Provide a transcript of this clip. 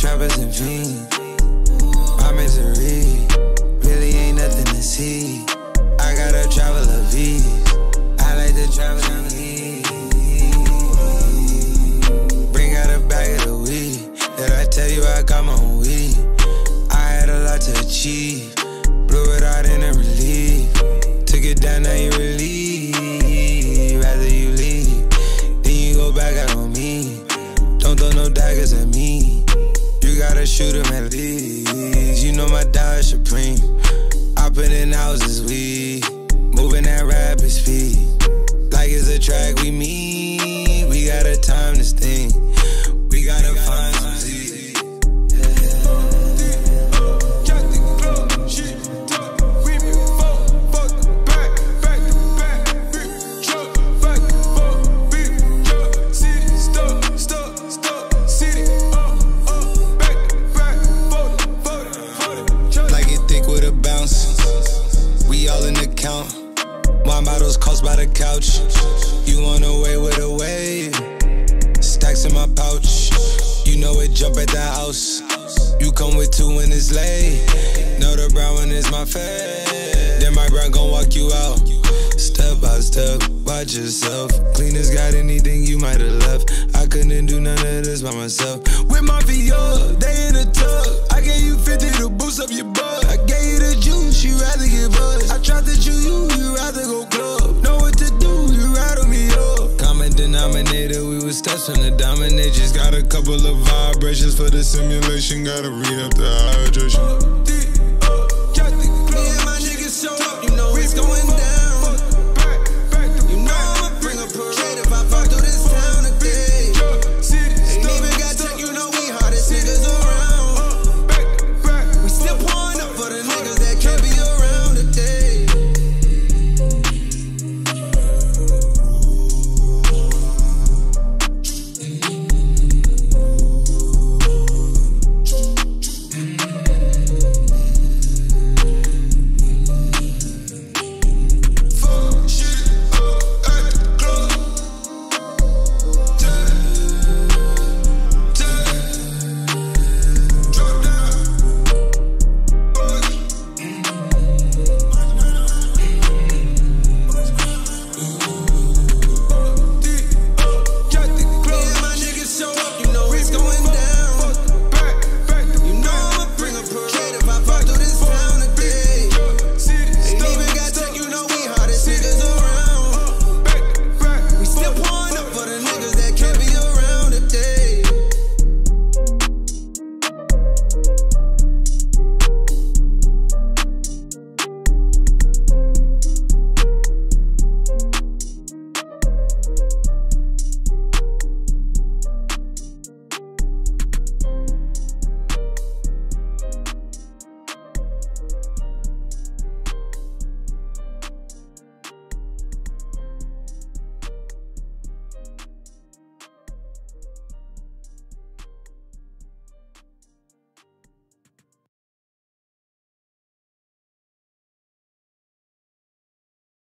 trappers and fiends. My misery really ain't nothing to see. I gotta travel a V. I like to travel on E. Bring out a bag of the weed. Did I tell you I got my own weed? I had a lot to achieve. Blew it out in a relief. Took it down, now you relieve. Rather you leave, then you go back out on me. Don't throw no daggers at me. You gotta shoot him at least. You know my dog supreme. I put in houses, we moving at rapid speed. Like it's a track we meet. We gotta time this thing. We gotta find some Z. Wine bottles cost by the couch. You on the way with a wave. Stacks in my pouch. You know it jump at the house. You come with two when it's late. Know the brown one is my fave. Then my brown gon' walk you out. Step by step, watch yourself. Cleaners got anything you might have left. I couldn't do none of this by myself. With Mafia, they in the tub. I gave you 50 to boost up your butt. I gave you the juice, you rather get buzzed. I tried to chew you rather go club. Know what to do, you rattle me up. Common denominator, we was steps from the dominate. Just got a couple of vibrations for the simulation. Gotta read up the hydration.